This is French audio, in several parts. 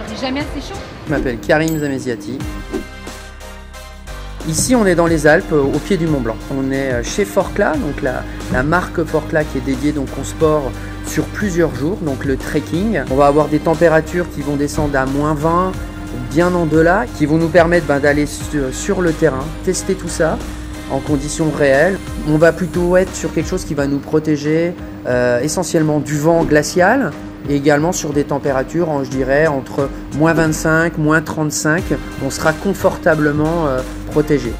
C'est jamais assez chaud. Je m'appelle Karim Zamesiati. Ici, on est dans les Alpes, au pied du Mont Blanc. On est chez Forclaz, donc la marque Forclaz qui est dédiée donc au sport sur plusieurs jours, donc le trekking. On va avoir des températures qui vont descendre à -20, bien en delà, qui vont nous permettre d'aller sur le terrain, tester tout ça en conditions réelles. On va plutôt être sur quelque chose qui va nous protéger essentiellement du vent glacial et également sur des températures, je dirais, entre -25, -35. On sera confortablement protégé.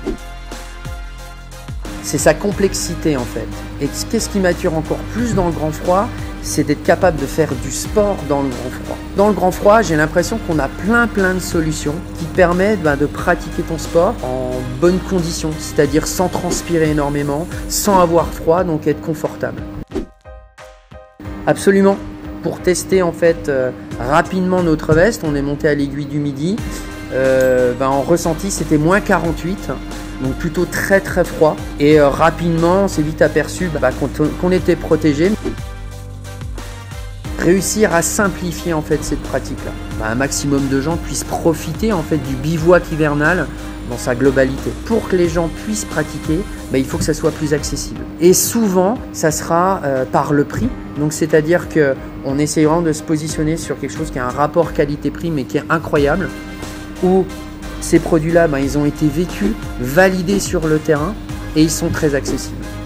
C'est sa complexité en fait. Et qu'est-ce qui m'attire encore plus dans le grand froid, c'est d'être capable de faire du sport dans le grand froid. Dans le grand froid, j'ai l'impression qu'on a plein de solutions qui permettent de pratiquer ton sport en bonnes conditions, c'est-à-dire sans transpirer énormément, sans avoir froid, donc être confortable. Absolument. Pour tester en fait rapidement notre veste, on est monté à l'Aiguille du Midi. En ressenti, c'était -48. Donc plutôt très froid, et rapidement on s'est vite aperçu qu'on était protégé. Réussir à simplifier en fait cette pratique là, un maximum de gens puissent profiter en fait du bivouac hivernal dans sa globalité. Pour que les gens puissent pratiquer, il faut que ça soit plus accessible, et souvent ça sera par le prix. Donc c'est-à-dire qu'on essaie vraiment de se positionner sur quelque chose qui a un rapport qualité-prix mais qui est incroyable, où ces produits-là, ils ont été vécus, validés sur le terrain, et ils sont très accessibles.